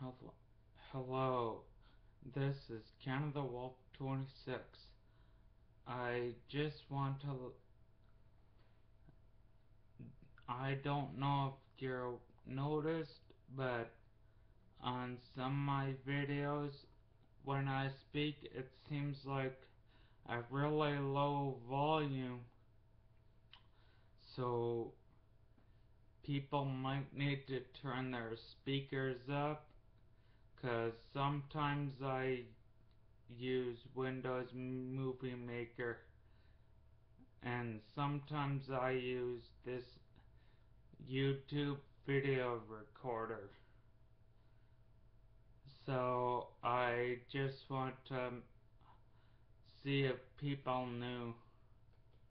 Hello, hello. This is Canada Wolf 26. I just want to. I don't know if you noticed, but on some of my videos, when I speak, it seems like a really low volume. So people might need to turn their speakers up, 'cause sometimes I use Windows Movie Maker and sometimes I use this YouTube video recorder. So I just want to see if people knew.